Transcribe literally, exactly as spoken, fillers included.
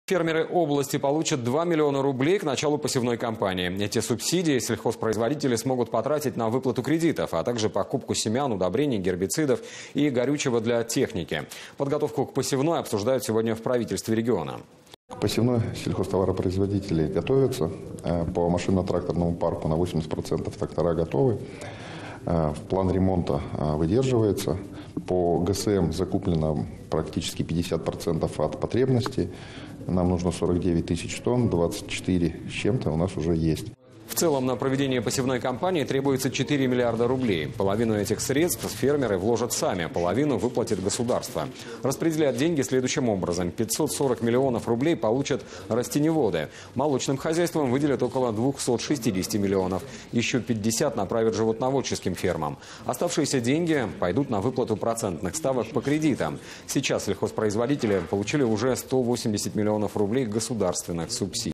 Фермеры области получат два миллиона рублей к началу посевной кампании. Эти субсидии сельхозпроизводители смогут потратить на выплату кредитов, а также покупку семян, удобрений, гербицидов и горючего для техники. Подготовку к посевной обсуждают сегодня в правительстве региона. К посевной сельхозтоваропроизводители готовятся. По машинно-тракторному парку на восемьдесят процентов трактора готовы. В план ремонта выдерживается. По ГСМ закуплено практически пятьдесят процентов от потребностей. Нам нужно сорок девять тысяч тонн, двадцать четыре с чем-то у нас уже есть. В целом на проведение посевной кампании требуется четыре миллиарда рублей. Половину этих средств фермеры вложат сами, половину выплатит государство. Распределят деньги следующим образом. пятьсот сорок миллионов рублей получат растеневоды. Молочным хозяйствам выделят около двухсот шестидесяти миллионов. Еще пятьдесят направят животноводческим фермам. Оставшиеся деньги пойдут на выплату процентных ставок по кредитам. Сейчас сельхозпроизводители получили уже сто восемьдесят миллионов рублей государственных субсидий.